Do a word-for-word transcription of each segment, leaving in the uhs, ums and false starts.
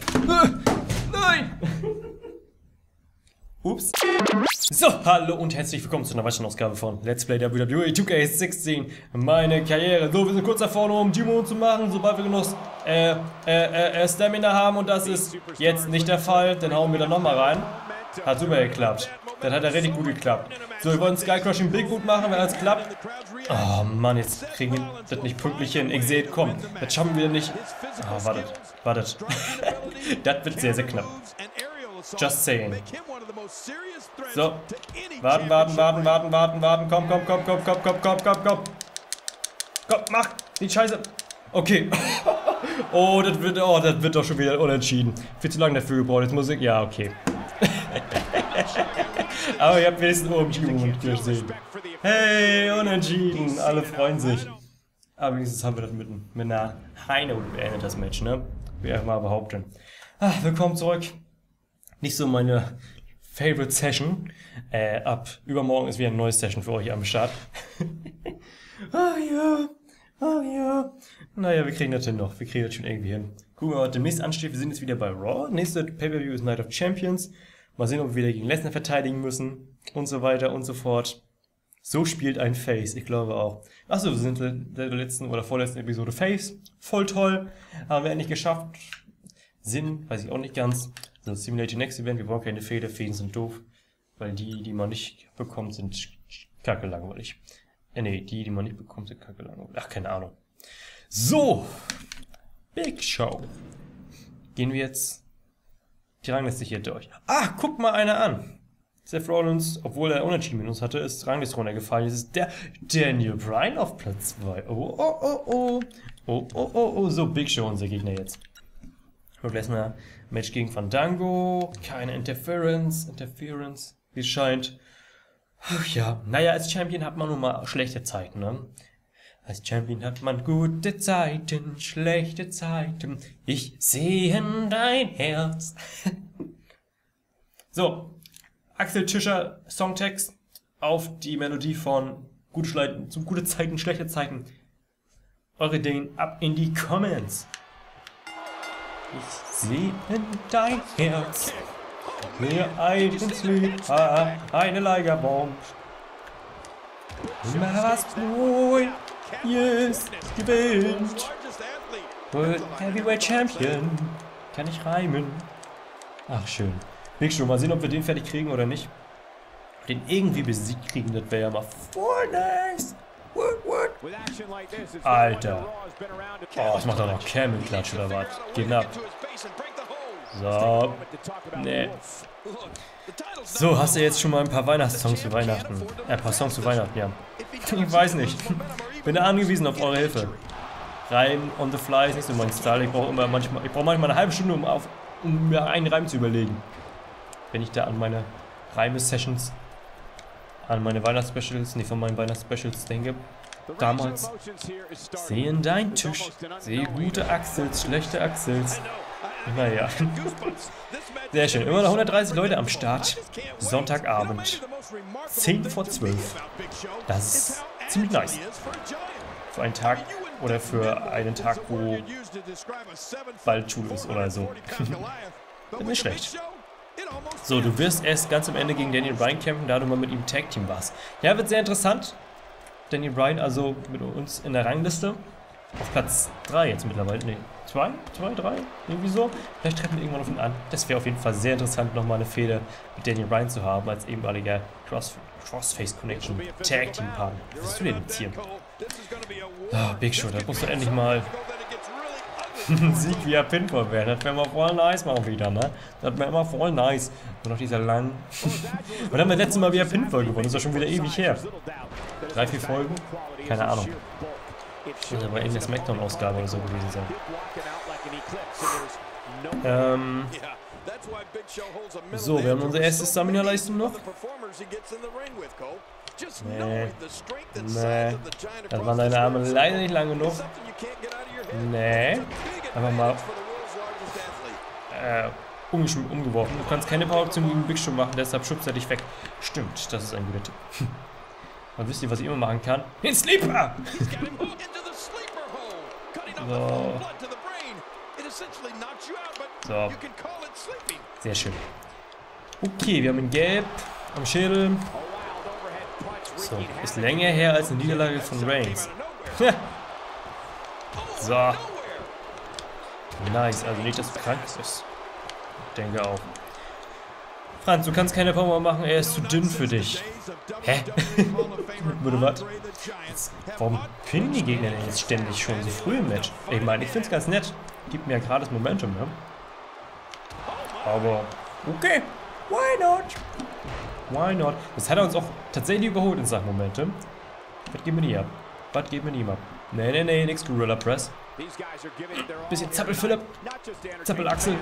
Nein! Ups. So, hallo und herzlich willkommen zu einer weiteren Ausgabe von Let's Play W W E zwei K sechzehn. Meine Karriere. So, wir sind kurz davor, um G-Mode zu machen, sobald wir genug äh, äh, äh, Stamina haben. Und das ist jetzt nicht der Fall. Dann hauen wir da nochmal rein. Hat super geklappt. Das hat ja richtig gut geklappt. So, wir wollen Sky Crushing Big Boot machen, wenn das klappt. Oh Mann, jetzt kriegen wir das nicht pünktlich hin. Ich sehe, komm, das schaffen wir nicht. Ah, oh, wartet, wartet. Das wird sehr, sehr knapp. Just saying. So, warten, warten, warten, warten, warten, warten. Komm, komm, komm, komm, komm, komm, komm, komm, komm. Komm, mach die Scheiße. Okay. Oh, das wird, oh, das wird doch schon wieder unentschieden. Viel zu lange dafür gebraucht. Jetzt muss ich, ja, okay. Aber ihr habt wenigstens oben G-Mode gesehen. Hey, unentschieden. Alle freuen sich. Aber wenigstens haben wir das mit, mit einer Heine beendet, das Match, ne? Wie ich mal behaupten. Ah, willkommen zurück. Nicht so meine Favorite Session. Äh, ab übermorgen ist wieder eine neue Session für euch am Start. Ah ja, ah ja. Naja, wir kriegen das hin noch. Wir kriegen das schon irgendwie hin. Gucken wir mal, was demnächst ansteht. Wir sind jetzt wieder bei Raw. Nächste Pay-Per-View ist Night of Champions. Mal sehen, ob wir wieder gegen Lesnar verteidigen müssen. Und so weiter und so fort. So spielt ein Face, ich glaube auch. Achso, wir sind in der letzten oder vorletzten Episode Face. Voll toll. Haben wir endlich geschafft. Sinn, weiß ich auch nicht ganz. So, Simulate the Next Event, wir brauchen keine Fehler, Fäden sind doof. Weil die, die man nicht bekommt, sind kacke langweilig. Äh, nee, die, die man nicht bekommt, sind kacke langweilig. Ach, keine Ahnung. So, Big Show. Gehen wir jetzt die Rangliste hier durch. Ah, guck mal einer an. Seth Rollins, obwohl er Unentschieden mit uns hatte, ist Rangliste runtergefallen. Jetzt ist der Daniel Bryan auf Platz zwei. Oh, oh, oh, oh. Oh, oh, oh, oh. So, Big Show, unser Gegner jetzt. Brock Lesnar, Match gegen Fandango, keine Interference, Interference, wie es scheint. Ach ja, naja, als Champion hat man nun mal schlechte Zeiten, ne? Als Champion hat man gute Zeiten, schlechte Zeiten, ich sehe in dein Herz. So, Axel Tischer Songtext auf die Melodie von gute, Schle zu gute Zeiten, schlechte Zeiten. Eure Ideen ab in die Comments. Ich sehe in dein Herz, mir ein Sleep, eine Lagerbomb. Immer was Neues gewinnt. World Heavyweight Champion. Kann ich reimen. Ach, schön. Big Show, mal sehen, ob wir den fertig kriegen oder nicht. Den irgendwie besiegt kriegen, das wäre ja mal voll nice. What, what? Alter. Oh, ich mach da noch Camel-Klatsch oder was? Geht ab. So. Nee. So, hast du jetzt schon mal ein paar Weihnachtssongs für Weihnachten? Äh, ein paar Songs für Weihnachten, ja. Ich weiß nicht. Bin da angewiesen auf eure Hilfe. Reim on the fly ist nicht so mein Style. Ich brauche immer manchmal, ich brauche manchmal eine halbe Stunde, um, auf, um mir einen Reim zu überlegen. Wenn ich da an meine Reime-Sessions, an meine Weihnachtsspecials, nicht von meinen Weihnachtsspecials denke. Damals. Sehen dein Tisch. Sehe gute Axels, schlechte Axels. Naja. Sehr schön. Immer noch hundertdreißig Leute am Start. Sonntagabend. zehn vor zwölf. Das ist ziemlich nice. Für einen Tag oder für einen Tag, wo bald Schule ist oder so. Das ist nicht schlecht. So, du wirst erst ganz am Ende gegen Daniel Bryan kämpfen, da du mal mit ihm Tag-Team warst. Ja, wird sehr interessant. Daniel Bryan also mit uns in der Rangliste. Auf Platz drei jetzt mittlerweile. Ne, zwei? zwei, drei? Irgendwie so. Vielleicht treffen wir irgendwann auf ihn an. Das wäre auf jeden Fall sehr interessant, nochmal eine Fehde mit Daniel Bryan zu haben, als ehemaliger Cross Crossface Connection Tag-Team-Partner. Was bist du denn jetzt hier? Oh, Big Show, da musst du endlich mal ein Sieg via Pinfall werden. Das wäre mal voll nice mal wieder, ne? Das wäre immer voll nice. Und noch dieser lang. Und dann haben wir das letzte Mal via Pinfall gewonnen. Das ist ja schon wieder ewig her. Drei, vier Folgen? Keine Ahnung. Das wird aber irgendeine Smackdown-Ausgabe oder so gewesen sein. Ähm. So, wir haben unsere erste Stamina-Leistung noch. Nee. Nee. Das waren deine Arme leider nicht lang genug. Nee. Einfach mal äh, umgeworfen. Du kannst keine Power-Aktion gegen Big Show machen, deshalb schubst er dich weg. Stimmt, das ist ein guter Tipp. Und wisst ihr, was ich immer machen kann? Den Sleeper! So. So. Sehr schön. Okay, wir haben ihn gelb am Schädel. So, ist länger her als eine Niederlage von Reigns. So. Nice, also nicht, dass du krank bist. Ich denke auch. Franz, du kannst keine Power machen, er ist zu dünn für dich. Hä? Würde was? Jetzt, warum pinnen die Gegner denn jetzt ständig schon so früh im Match? Ich meine, ich finde es ganz nett. Gibt mir ja gerade das Momentum, ne? Aber, okay. Why not? Why not? Das hat er uns auch tatsächlich überholt in Sachen Momentum. Was geben wir nie ab? Was geben wir nie ab? Nee, nee, nee, nix Gorilla Press. Bisschen Zappel Philipp. Zappel Axel.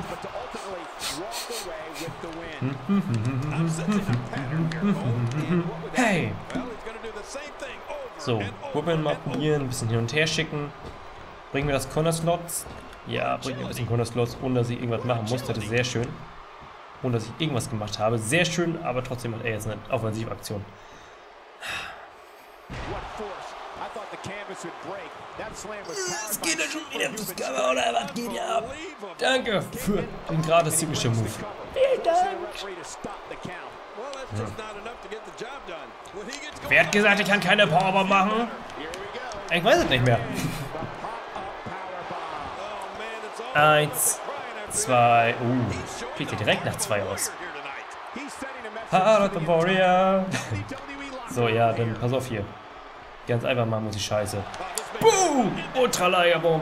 Hey! So, wollen wir mal probieren, ein bisschen hin und her schicken. Bringen wir das Corner Slots? Ja, bringen wir ein bisschen Corner Slots, ohne dass ich irgendwas machen muss. Das ist sehr schön. Ohne dass ich irgendwas gemacht habe. Sehr schön, aber trotzdem hat er jetzt eine Offensivaktion. Es geht ja schon wieder fürs Cover, oder was geht ja ab? Danke für den gratis Signature Move. Vielen Dank. Ja. Wer hat gesagt, ich kann keine Powerbomb machen? Ich weiß es nicht mehr. Eins, zwei, uh, kriegt ihr direkt nach zwei aus. Heart of the Warrior. So, ja, dann pass auf hier. Ganz einfach machen muss die Scheiße. Boom! Ultralayerbomb.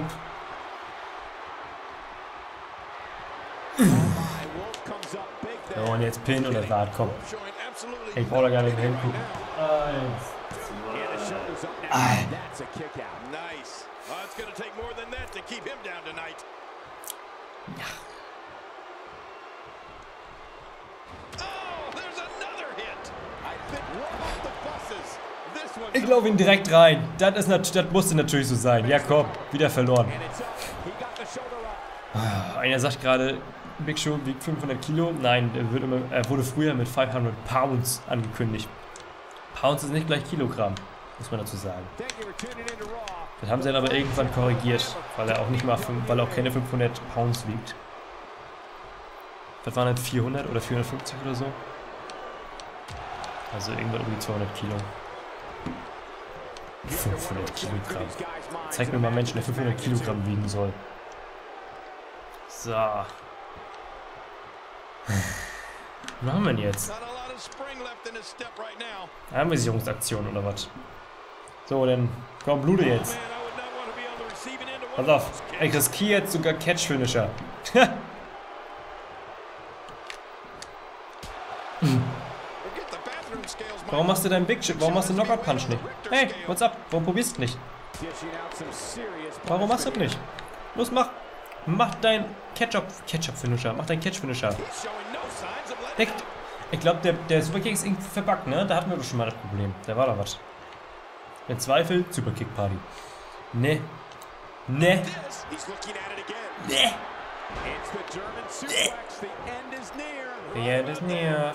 So, und jetzt Pin und das Rad, komm. Ich brauche da gar nicht mehr hingucken. Eins, zwei, ja. Ich laufe ihn direkt rein. Das, ist nat das musste natürlich so sein. Ja, komm, wieder verloren. Einer sagt gerade, Big Show wiegt fünfhundert Kilo. Nein, er, wird immer, er wurde früher mit fünfhundert Pounds angekündigt. Pounds ist nicht gleich Kilogramm, muss man dazu sagen. Das haben sie dann aber irgendwann korrigiert, weil er auch nicht mal, weil er auch keine fünfhundert Pounds wiegt. Was waren das, vierhundert oder vierhundertfünfzig oder so? Also irgendwann um die zweihundert Kilo. fünfhundert Kilogramm. Zeig mir mal Menschen, der fünfhundert Kilogramm wiegen soll. So. Was machen wir denn jetzt? Anvisionsaktion oder was? So, dann komm, blute jetzt. Pass auf, ich riskiere jetzt sogar Catch-Finisher. Warum machst du deinen Big Chip? Warum machst du den Knockout Punch nicht? Hey, what's up? Warum probierst du nicht? Warum machst du das nicht? Los, mach! Mach dein Catch-Up Catch-Up-Finisher. Mach dein Catch-Finisher. Ich glaube, der, der Superkick ist irgendwie verbuggt, ne? Da hatten wir doch schon mal das Problem. Da war da was. Im Zweifel, Superkick-Party. Ne. Ne. Ne. The end is near.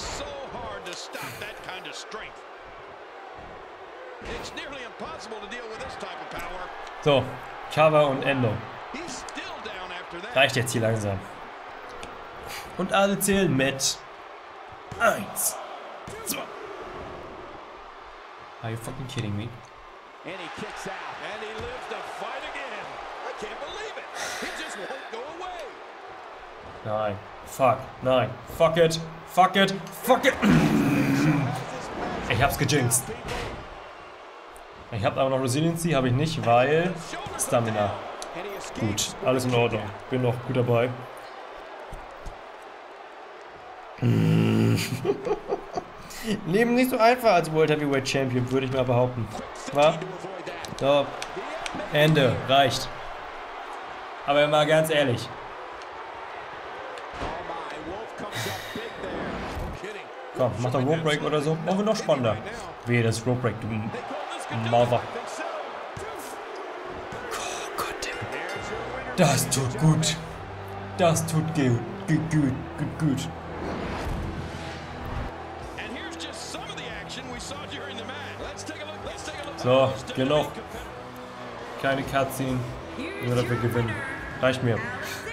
So, Cover und Ende. Reicht jetzt hier langsam. Und alle zählen mit. Eins. Zwei. Are you fucking kidding me? Nein. Fuck. Nein. Fuck it. Fuck it. Fuck it. Ich hab's gejinxt. Ich hab aber noch Resiliency, habe ich nicht, weil Stamina. Gut, alles in Ordnung. Bin noch gut dabei. Leben nicht so einfach als World Heavyweight Champion, würde ich mal behaupten. War? So. Ende. Reicht. Aber mal ganz ehrlich. Komm, mach doch Rope Break oder so. Machen wir noch spannender. Wehe, das Rope Break, du Mother. Oh Gott. Das tut gut. Das tut gut. Gut, gut, gut, gut. So, genug. Keine Cutscene. Nur dafür gewinnen. Reicht mir.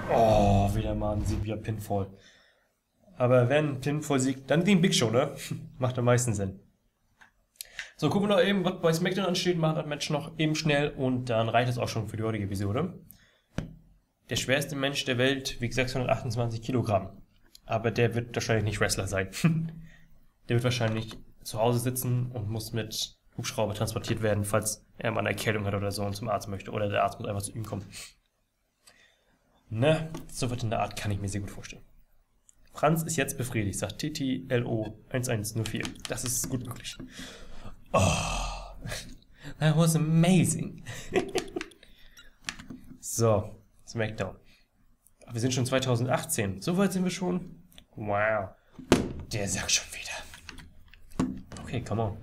Oh, wieder mal ein Sieg, wieder Pinfall. Aber wenn ein Pinfall siegt, dann gegen Big Show, ne? Macht am meisten Sinn. So, gucken wir noch eben, was bei SmackDown ansteht, machen das Match noch eben schnell und dann reicht es auch schon für die heutige Episode. Der schwerste Mensch der Welt wiegt sechshundertachtundzwanzig Kilogramm. Aber der wird wahrscheinlich nicht Wrestler sein. Der wird wahrscheinlich zu Hause sitzen und muss mit Hubschrauber transportiert werden, falls er mal eine Erkältung hat oder so und zum Arzt möchte. Oder der Arzt muss einfach zu ihm kommen. Ne, so was in der Art kann ich mir sehr gut vorstellen. Franz ist jetzt befriedigt, sagt T T L O eins eins null vier. Das ist gut möglich. Oh, that was amazing. So, SmackDown. Wir sind schon zweitausendachtzehn. So weit sind wir schon. Wow. Der sagt schon wieder. Okay, come on.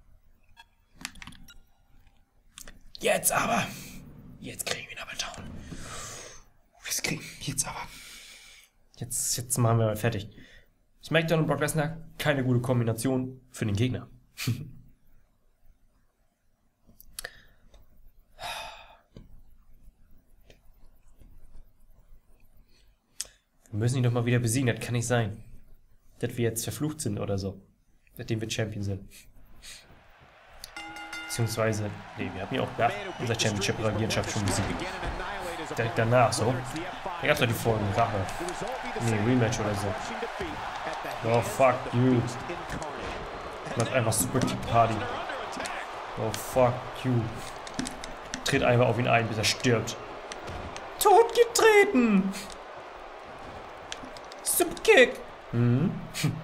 Jetzt aber. Jetzt kriegen wir ihn aber down. Jetzt kriegen wir jetzt aber. Jetzt, jetzt machen wir mal fertig. SmackDown und Brock Lesnar, keine gute Kombination für den Gegner. Wir müssen ihn doch mal wieder besiegen, das kann nicht sein. Dass wir jetzt verflucht sind oder so. Seitdem wir Champion sind. Beziehungsweise, nee, wir hatten ja auch ja, unser Championship-Regierenschaft schon besiegt. Direkt danach, so. Da gab's doch die Folgen, Rache. Nee, Rematch oder so. Oh, fuck you. Macht einfach Super Kick Party. Oh, fuck you. Tritt einfach auf ihn ein, bis er stirbt. Totgetreten! Superkick! Mhm.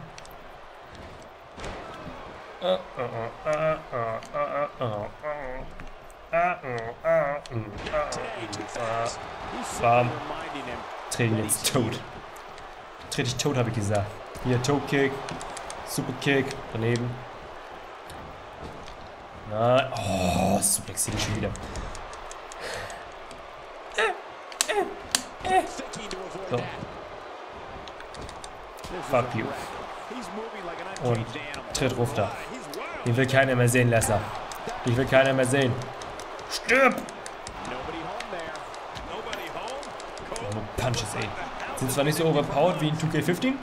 Bam. Trete ihn jetzt tot. Trete ich tot, habe ich gesagt. Hier, Toe-Kick. Superkick. Daneben. Nein. Oh, Suplex hier schon wieder. So. Fuck you. Und tritt ruf da. Den will keiner mehr sehen, Lesnar. Den will keiner mehr sehen. Stirb! Oh, no Punches, ey. Sind zwar nicht so overpowered wie in two K fifteen,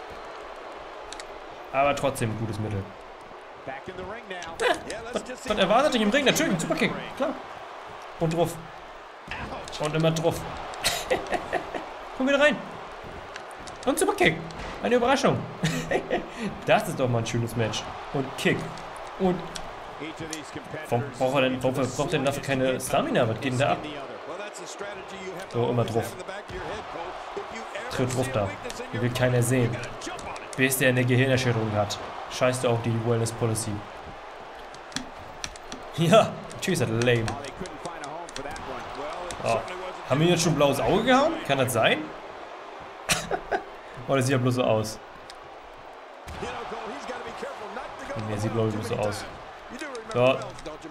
aber trotzdem ein gutes Mittel. Ja, was, was erwartet dich im Ring? Natürlich, ein Superkick, klar. Und drauf. Und immer drauf. Komm wieder rein. Und Superkick. Eine Überraschung. Das ist doch mal ein schönes Match. Und Kick. Und... Warum braucht er denn, warum braucht er denn dafür keine Stamina? Was geht denn da ab? So, immer drauf. Tritt drauf da. Die will keiner sehen. Bis der eine Gehirnerschütterung hat. Scheißt du auch die Wellness Policy. Ja, natürlich ist das lame. Oh. Haben wir jetzt schon blaues Auge gehauen? Kann das sein? Oder sieht er bloß so aus? Ne, sieht glaube ich bloß so aus. So.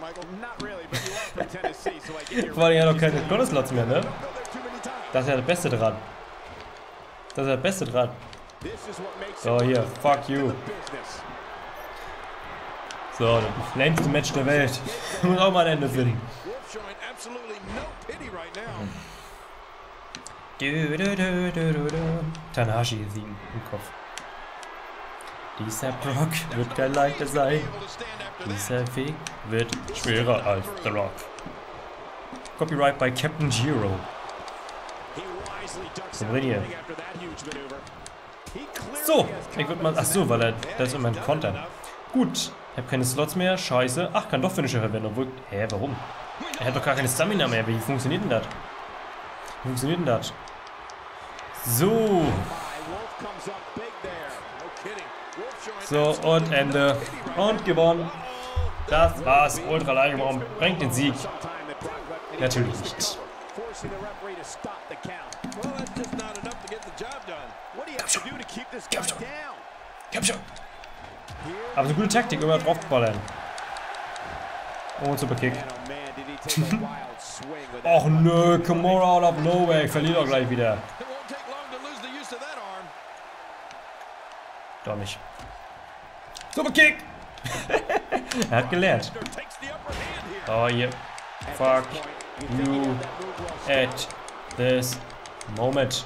Vor allem ja noch keine Gotteslots mehr, ne? Das ist ja das Beste dran. Das ist das Beste dran. So, hier, fuck you. So, das lämste Match der Welt. Muss auch mal ein Ende finden. Du, du, du, du, du, du. Tanahashi-Theme im Kopf. Dieser Brock wird kein leichter sein. Dieser Weg wird schwerer als The Rock. Copyright by Captain Giro. So, drin hier. So, ich würde mal. Ach so, weil er. Das ist immer ein Content. Gut, ich habe keine Slots mehr. Scheiße. Ach, kann doch Finisher verwenden. Obwohl. Hä, warum? Er hat doch gar keine Stamina mehr. Wie funktioniert denn das? Wie funktioniert denn das? So. So, und Ende. Und gewonnen. Das war's. Ultra Light bringt den Sieg. Natürlich nicht. Komm schon. Komm schon. Komm schon. Aber so gute Taktik, immer draufballern. Und Superkick. Och nö, Kimura out of nowhere. Ich verliere doch gleich wieder. Doch nicht. Superkick! Er hat gelernt. Oh, hier. Fuck you at this Moment.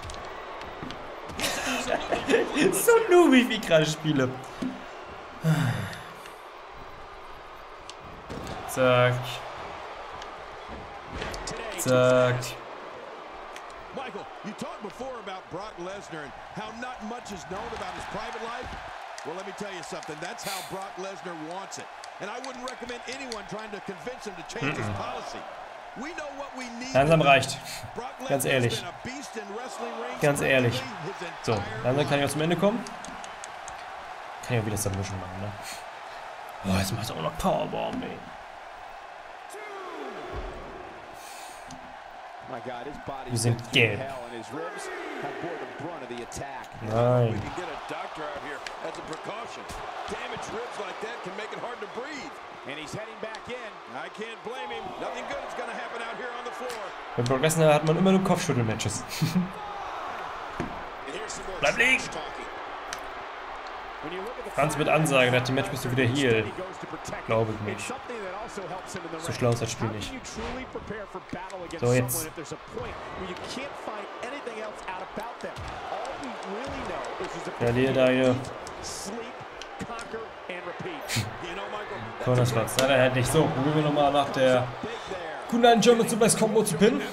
So noobig, wie ich gerade spiele. Zack. Zack. Michael, you talked before about Brock Lesnar and how not much is known about his private life. Well, let me tell you something. That's how Brock Lesnar wants it. And I wouldn't recommend anyone trying to convince him to change his policy. We know what we need. Langsam reicht. Ganz ehrlich. Ganz ehrlich. So, langsam kann ich auch zum Ende kommen. Kann ich auch wieder Submission machen, ne? Oh, jetzt macht er auch noch Powerbomb, ey. Wir sind gelb. Nein. Bei Brock Lesnar hat man immer nur Kopfschüttel-Matches. Bleib liegen! Franz mit Ansage, nach dem Match bist du wieder Heel. Glaube ich nicht. So schlau ist das Spiel nicht. So, jetzt. Verliere deine. Corner Spots. Nein, er hat nicht. So, probieren wir nochmal nach der Kundan Jungle Suplex Combo zu pinnen.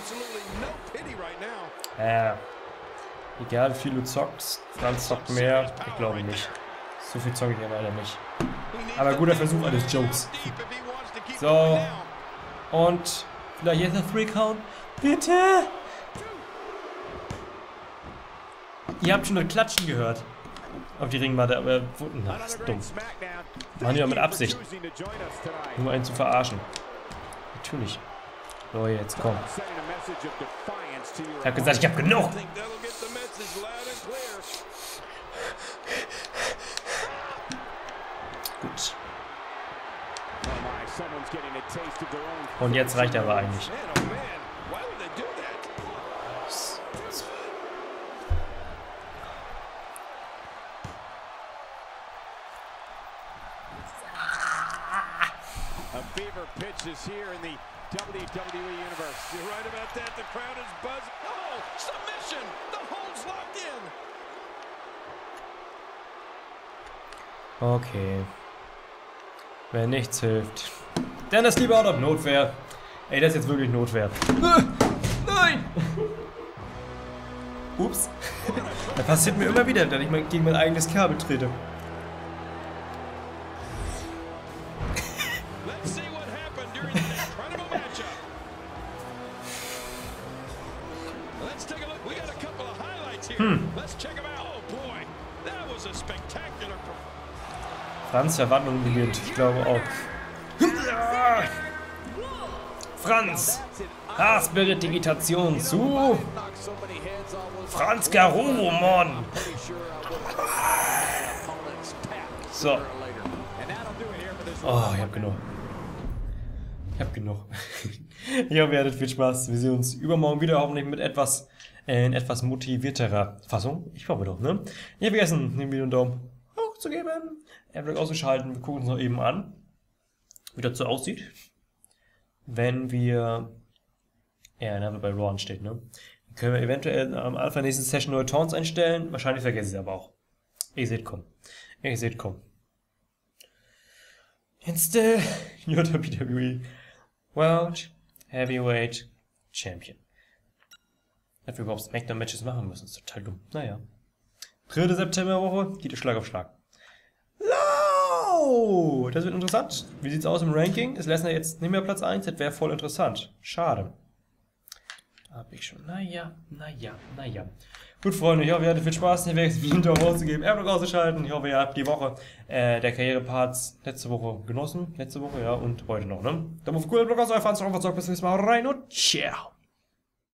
Ja. Egal wie viel du zockst. Franz zockt mehr. Ich glaube nicht. So viel zocke ich ja leider nicht. Aber guter Versuch eines Jokes. So. Und vielleicht jetzt ein Three-Count. Bitte! Ihr habt schon das Klatschen gehört. Auf die Ringmatte, aber... Na, das ist dumm. Machen die doch mit Absicht. Nur einen zu verarschen. Natürlich. So, jetzt komm. Ich hab gesagt, ich hab genug! Gut. Und jetzt reicht aber eigentlich. A fever pitch is here in the W W E universe. You're right about that. The crowd is buzzing. Oh, submission! The hold's locked in. Okay. Wenn nichts hilft. Dann ist lieber auch noch Notwehr. Ey, das ist jetzt wirklich Notwehr. Nein! Ups. Das passiert mir immer wieder, dass ich mal gegen mein eigenes Kabel trete. Hm. Franz Verwandlung beginnt, ich glaube auch. Franz! Haarspirit Digitation zu Franz Garurumon! So. Oh, ich hab genug. Ich hab genug. Ich hoffe, ihr hattet viel Spaß. Wir sehen uns übermorgen wieder, hoffentlich mit etwas, äh, in etwas motivierterer Fassung. Ich hoffe doch, ne? Nicht vergessen, dem Video einen Daumen hoch zu geben. Adblock auszuschalten. Wir gucken uns noch eben an, wie das so aussieht, wenn wir, ja, dann bei Raw steht, ne? Dann können wir eventuell am Anfang der nächsten Session neue Taunts einstellen. Wahrscheinlich vergessen sie aber auch. Ihr seht kommen. Ihr seht kommen. Jetzt der W W E World Heavyweight Champion. Dass wir überhaupt Smackdown-Matches machen müssen, ist total dumm. Naja. dritte Septemberwoche geht der Schlag auf Schlag. Oh, das wird interessant. Wie sieht's aus im Ranking? Ist Lesnar jetzt nicht mehr Platz eins? Das wäre voll interessant. Schade. Hab ich schon. Naja, naja, naja. Gut, Freunde, ich hoffe, ihr hattet viel Spaß. Ich werde jetzt ein Video rauszugeben, Airblock auszuschalten. Ich hoffe, ihr habt die Woche äh, der Karriereparts letzte Woche genossen. Letzte Woche, ja, und heute noch, ne? Daumen auf cool, Airblock aus, euer Franz, bis zum nächsten Mal. Rein und ciao.